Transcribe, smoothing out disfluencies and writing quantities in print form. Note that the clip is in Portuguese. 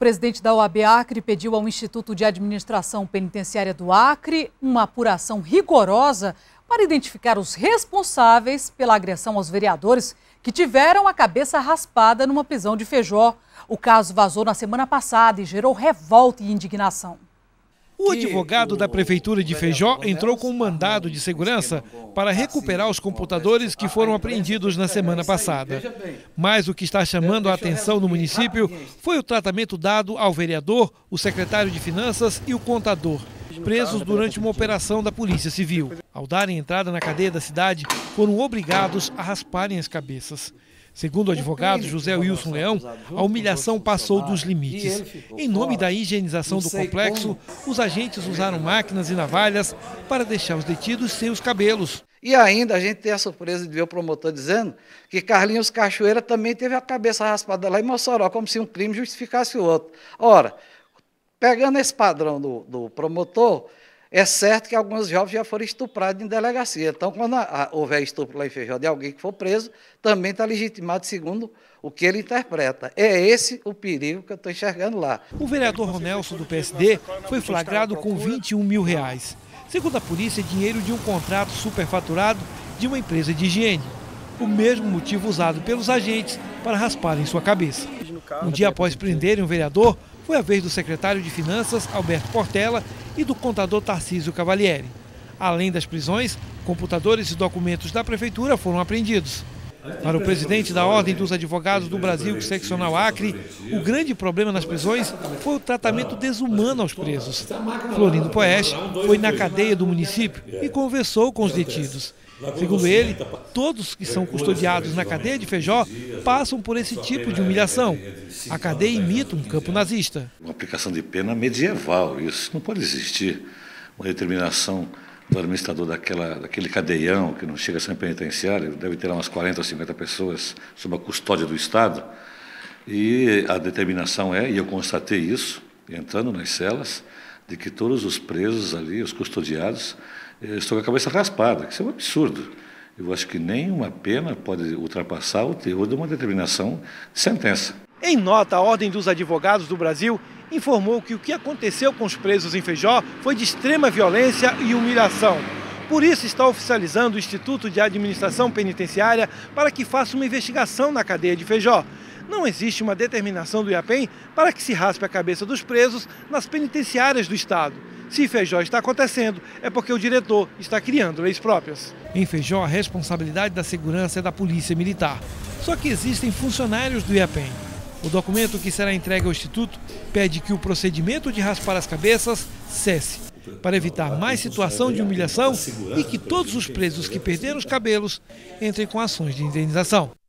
presidente da OAB Acre pediu ao Instituto de Administração Penitenciária do Acre uma apuração rigorosa para identificar os responsáveis pela agressão aos vereadores que tiveram a cabeça raspada numa prisão de Feijó. O caso vazou na semana passada e gerou revolta e indignação. O advogado da Prefeitura de Feijó entrou com um mandado de segurança para recuperar os computadores que foram apreendidos na semana passada. Mas o que está chamando a atenção no município foi o tratamento dado ao vereador, o secretário de Finanças e o contador, presos durante uma operação da Polícia Civil. Ao darem entrada na cadeia da cidade, foram obrigados a rasparem as cabeças. Segundo o advogado José Wilson Leão, a humilhação passou dos limites. Em nome da higienização do complexo, os agentes usaram máquinas e navalhas para deixar os detidos sem os cabelos. E ainda a gente tem a surpresa de ver o promotor dizendo que Carlinhos Cachoeira também teve a cabeça raspada lá em Mossoró, como se um crime justificasse o outro. Ora, pegando esse padrão do promotor, é certo que alguns jovens já foram estuprados em delegacia. Então, quando houver estupro lá em Feijó de alguém que for preso, também está legitimado segundo o que ele interpreta. É esse o perigo que eu estou enxergando lá. O vereador Ronelson, do PSD, foi flagrado com R$21 mil. Segundo a polícia, dinheiro de um contrato superfaturado de uma empresa de higiene. O mesmo motivo usado pelos agentes para rasparem sua cabeça. Um dia após prenderem o vereador, foi a vez do secretário de Finanças, Alberto Portela, e do contador Tarcísio Cavalieri. Além das prisões, computadores e documentos da Prefeitura foram apreendidos. Para o presidente da Ordem dos Advogados do Brasil, seccional Acre, o grande problema nas prisões foi o tratamento desumano aos presos. Florindo Poeste foi na cadeia do município e conversou com os detidos. Segundo ele, todos que são custodiados na cadeia de Feijó passam por esse tipo de humilhação. A cadeia imita um campo nazista. Uma aplicação de pena medieval, isso não pode existir. Uma determinação do administrador daquele cadeião, que não chega a ser penitenciário, deve ter umas 40 ou 50 pessoas sob a custódia do Estado. E a determinação é, e eu constatei isso, entrando nas celas, de que todos os presos ali, os custodiados, estão com a cabeça raspada. Isso é um absurdo. Eu acho que nenhuma pena pode ultrapassar o teor de uma determinação de sentença. Em nota, a Ordem dos Advogados do Brasil informou que o que aconteceu com os presos em Feijó foi de extrema violência e humilhação. Por isso está oficializando o Instituto de Administração Penitenciária para que faça uma investigação na cadeia de Feijó. Não existe uma determinação do IAPEN para que se raspe a cabeça dos presos nas penitenciárias do Estado. Se Feijó está acontecendo, é porque o diretor está criando leis próprias. Em Feijó, a responsabilidade da segurança é da Polícia Militar. Só que existem funcionários do IAPEN. O documento que será entregue ao Instituto pede que o procedimento de raspar as cabeças cesse, para evitar mais situação de humilhação e que todos os presos que perderam os cabelos entrem com ações de indenização.